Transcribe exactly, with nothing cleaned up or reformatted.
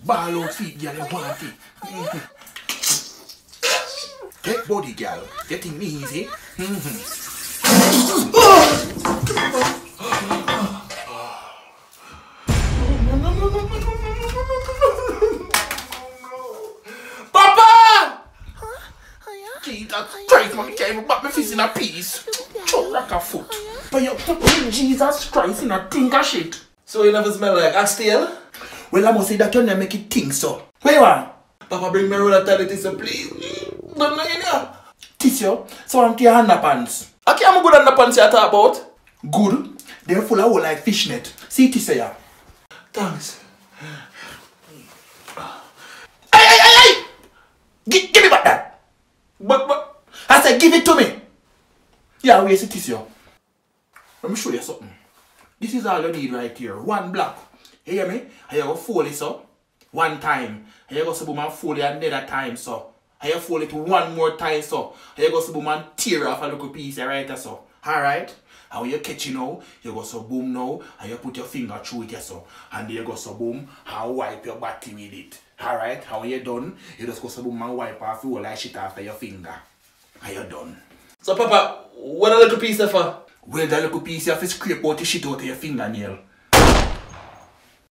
Ball out feet, girl, you want it. Mm-hmm. Take body, girl. Getting me easy. Mm-hmm. Papa! Huh? Oh yeah? Jesus Christ, man, can't even back my fist in a piece. Choke like a foot. But you put Jesus Christ in a think of shit. So you never smell like oxtail? Well, I must say that you never make it think so. Where you are? Papa, bring me a roll of toilet tissue, please. Don't know in here. Tissue? So I'm to your underpants. Okay, I'm good underpants you talk about. Good? They're full of hole like fishnet. See tissue here. Thanks. Hey, hey, hey, hey! Give, give me back that. But, but... I said give it to me. Yeah, where's the tissue? Let me show you something. This is all you need right here. One block. You hear me? And you go fold it so. One time. And you go boom and fold it another time so. And you fold it one more time so. And you go boom and tear off a little piece right so. Alright? And when you catch it now, you go so boom now and you put your finger through it so. And then you go so boom and wipe your body with it. Alright? And when you're done, you just go so boom and wipe off all that shit after your finger. And you're done. So Papa, what a little piece of for? Well, that little piece you have to scrape out the shit out of your fingernail.